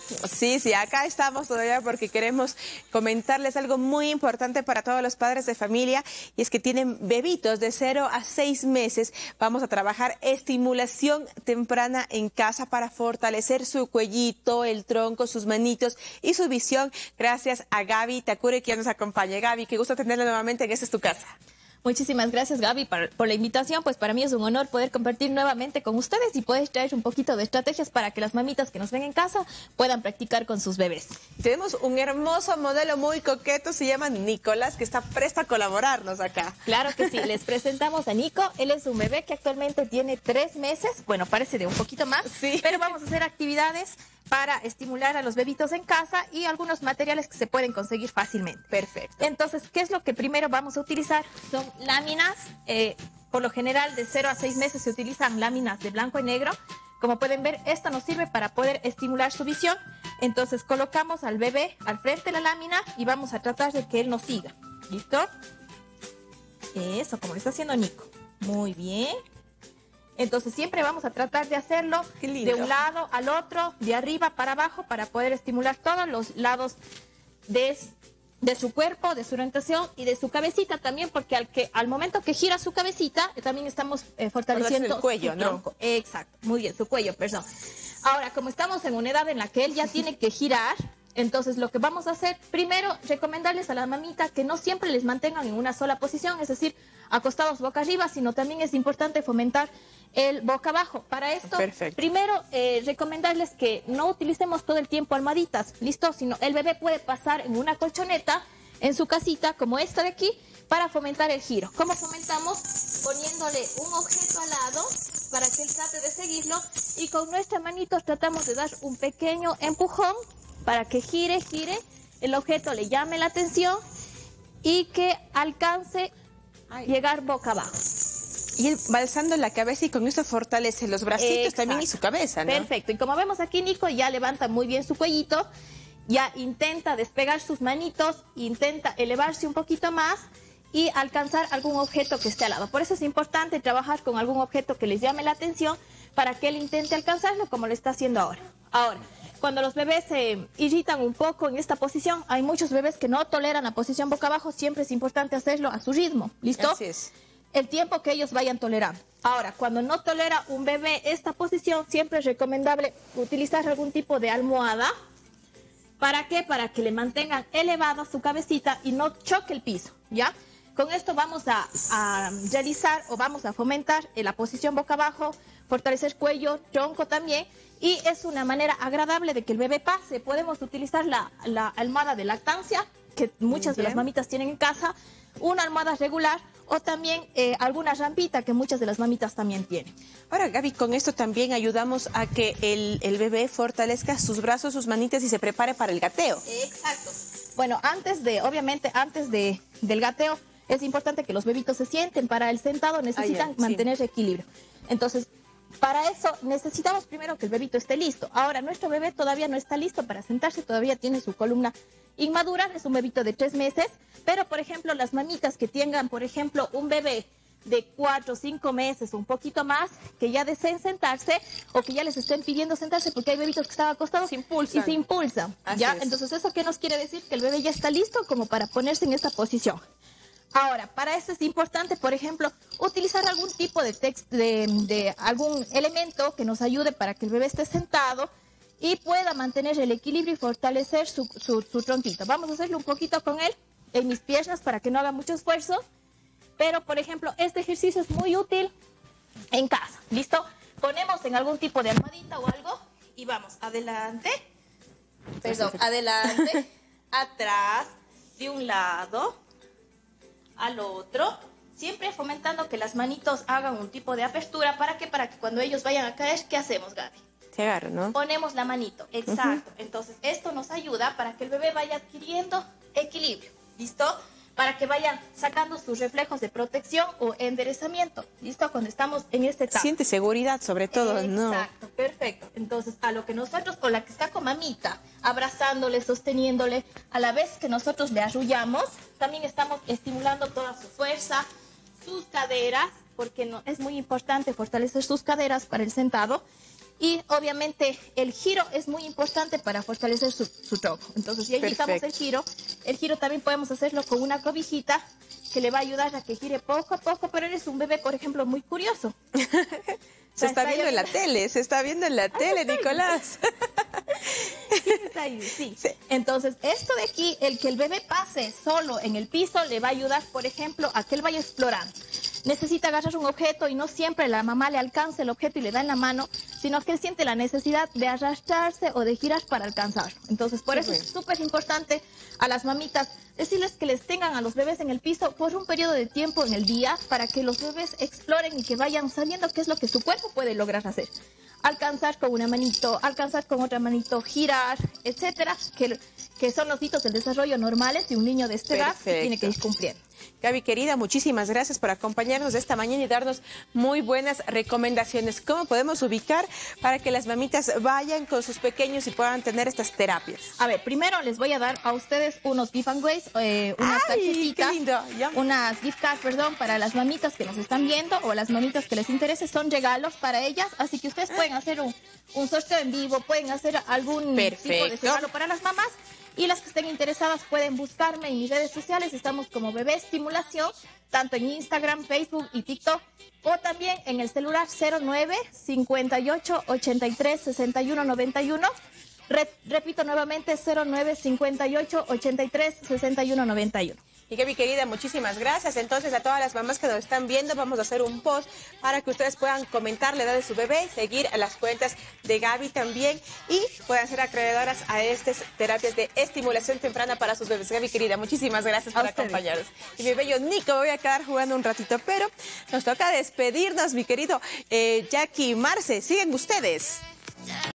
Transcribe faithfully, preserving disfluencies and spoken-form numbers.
Sí, sí, acá estamos todavía porque queremos comentarles algo muy importante para todos los padres de familia y es que tienen bebitos de cero a seis meses. Vamos a trabajar estimulación temprana en casa para fortalecer su cuellito, el tronco, sus manitos y su visión. Gracias a Gaby Takure que nos acompaña. Gaby, qué gusto tenerla nuevamente en Esta es tu casa. Muchísimas gracias, Gaby, por, por la invitación. Pues para mí es un honor poder compartir nuevamente con ustedes y poder traer un poquito de estrategias para que las mamitas que nos ven en casa puedan practicar con sus bebés. Tenemos un hermoso modelo muy coqueto, se llama Nicolás, que está presto a colaborarnos acá. Claro que sí, les presentamos a Nico. Él es un bebé que actualmente tiene tres meses, bueno, parece de un poquito más, sí. Pero vamos a hacer actividades para estimular a los bebitos en casa y algunos materiales que se pueden conseguir fácilmente. Perfecto. Entonces, ¿qué es lo que primero vamos a utilizar? Son láminas, eh, por lo general de cero a seis meses se utilizan láminas de blanco y negro. Como pueden ver, esto nos sirve para poder estimular su visión. Entonces colocamos al bebé al frente de la lámina y vamos a tratar de que él nos siga. ¿Listo? Eso, como lo está haciendo Nico. Muy bien. Entonces siempre vamos a tratar de hacerlo de un lado al otro, de arriba para abajo, para poder estimular todos los lados de, de su cuerpo, de su orientación y de su cabecita también, porque al, que, al momento que gira su cabecita, también estamos eh, fortaleciendo el cuello, su ¿no? tronco. Exacto, muy bien, su cuello, perdón. Ahora, como estamos en una edad en la que él ya tiene que girar, entonces lo que vamos a hacer, primero, recomendarles a la mamita que no siempre les mantengan en una sola posición, es decir, acostados boca arriba, sino también es importante fomentar el boca abajo. Para esto, Perfecto. primero, eh, recomendarles que no utilicemos todo el tiempo almohaditas, ¿listo? Sino el bebé puede pasar en una colchoneta en su casita, como esta de aquí, para fomentar el giro. ¿Cómo fomentamos? Poniéndole un objeto al lado para que él trate de seguirlo y con nuestras manitos tratamos de dar un pequeño empujón para que gire, gire, el objeto le llame la atención y que alcance a llegar boca abajo. Y él va alzando la cabeza y con eso fortalece los bracitos. Exacto. También y su cabeza, ¿no? Perfecto. Y como vemos aquí, Nico ya levanta muy bien su cuellito, ya intenta despegar sus manitos, intenta elevarse un poquito más y alcanzar algún objeto que esté al lado. Por eso es importante trabajar con algún objeto que les llame la atención para que él intente alcanzarlo como lo está haciendo ahora. Ahora, cuando los bebés se irritan un poco en esta posición, hay muchos bebés que no toleran la posición boca abajo, siempre es importante hacerlo a su ritmo, ¿listo? Así es. El tiempo que ellos vayan tolerando. Ahora, cuando no tolera un bebé esta posición, siempre es recomendable utilizar algún tipo de almohada. ¿Para qué? Para que le mantengan elevada su cabecita y no choque el piso, ¿ya? Con esto vamos a, a realizar o vamos a fomentar en la posición boca abajo, fortalecer cuello, tronco también, y es una manera agradable de que el bebé pase. Podemos utilizar la, la almohada de lactancia, que muchas de las mamitas tienen en casa, una almohada regular, o también eh, alguna rampita que muchas de las mamitas también tienen. Ahora, Gaby, con esto también ayudamos a que el, el bebé fortalezca sus brazos, sus manitas y se prepare para el gateo. Exacto. Bueno, antes de, obviamente, antes de, del gateo, es importante que los bebitos se sienten. Para el sentado necesitan ah, ya, mantener sí. equilibrio. Entonces, para eso necesitamos primero que el bebito esté listo. Ahora, nuestro bebé todavía no está listo para sentarse, todavía tiene su columna inmadura, es un bebito de tres meses, pero por ejemplo las mamitas que tengan, por ejemplo, un bebé de cuatro o cinco meses o un poquito más, que ya deseen sentarse o que ya les estén pidiendo sentarse porque hay bebitos que están acostados se impulsan. y se impulsan. ¿Ya? Entonces, ¿eso qué nos quiere decir? Que el bebé ya está listo como para ponerse en esta posición. Ahora, para eso es importante, por ejemplo, utilizar algún tipo de, text, de, de algún elemento que nos ayude para que el bebé esté sentado y pueda mantener el equilibrio y fortalecer su, su, su tronquito. Vamos a hacerlo un poquito con él en mis piernas para que no haga mucho esfuerzo. Pero, por ejemplo, este ejercicio es muy útil en casa. ¿Listo? Ponemos en algún tipo de almohadita o algo y vamos adelante, perdón, adelante, atrás, de un lado al otro, siempre fomentando que las manitos hagan un tipo de apertura. ¿Para qué? Para que cuando ellos vayan a caer, ¿qué hacemos, Gaby? Se agarra, ¿no? Ponemos la manito, exacto. Uh-huh. Entonces, esto nos ayuda para que el bebé vaya adquiriendo equilibrio, ¿listo? Para que vayan sacando sus reflejos de protección o enderezamiento, ¿listo? Cuando estamos en este etapa. Siente seguridad sobre todo, exacto, ¿no? Exacto, perfecto. Entonces, a lo que nosotros, o la que está con mamita, abrazándole, sosteniéndole, a la vez que nosotros le arrullamos, también estamos estimulando toda su fuerza, sus caderas, porque no, es muy importante fortalecer sus caderas para el sentado. Y obviamente el giro es muy importante para fortalecer su, su tronco. Entonces ya indicamos el giro. El giro también podemos hacerlo con una cobijita que le va a ayudar a que gire poco a poco, pero eres un bebé, por ejemplo, muy curioso. Se está, está viendo en la tele, se está viendo en la tele, Nicolás. Sí, está ahí, sí. Sí. Entonces, esto de aquí, el que el bebé pase solo en el piso, le va a ayudar, por ejemplo, a que él vaya explorando. Necesita agarrar un objeto y no siempre la mamá le alcanza el objeto y le da en la mano, sino que él siente la necesidad de arrastrarse o de girar para alcanzarlo. Entonces, por eso es súper importante a las mamitas decirles que les tengan a los bebés en el piso por un periodo de tiempo en el día para que los bebés exploren y que vayan sabiendo qué es lo que su cuerpo puede lograr hacer. Alcanzar con una manito, alcanzar con otra manito, girar, etcétera, que, que son los hitos del desarrollo normales de un niño de esta edad que tiene que ir cumpliendo. Gaby, querida, muchísimas gracias por acompañarnos esta mañana y darnos muy buenas recomendaciones. ¿Cómo podemos ubicar para que las mamitas vayan con sus pequeños y puedan tener estas terapias? A ver, primero les voy a dar a ustedes unos giveaways, eh, unas tarjetitas, unas gift cards, perdón, para las mamitas que nos están viendo o las mamitas que les interese. Son regalos para ellas, así que ustedes pueden hacer un, un sorteo en vivo, pueden hacer algún Perfecto. tipo de regalo para las mamás. Y las que estén interesadas pueden buscarme en mis redes sociales. Estamos como Bebé Estimulación, tanto en Instagram, Facebook y TikTok. O también en el celular cero nueve, cincuenta y ocho, ochenta y tres, sesenta y uno noventa y uno. Re- repito nuevamente, cero nueve, cincuenta y ocho, ochenta y tres, sesenta y uno noventa y uno. Y Gaby, querida, muchísimas gracias. Entonces, a todas las mamás que nos están viendo, vamos a hacer un post para que ustedes puedan comentar la edad de su bebé, seguir a las cuentas de Gaby también y puedan ser acreedoras a estas terapias de estimulación temprana para sus bebés. Gaby, querida, muchísimas gracias por acompañarnos. Y mi bello Nico, voy a quedar jugando un ratito, pero nos toca despedirnos, mi querido eh, Jackie y Marce. Siguen ustedes.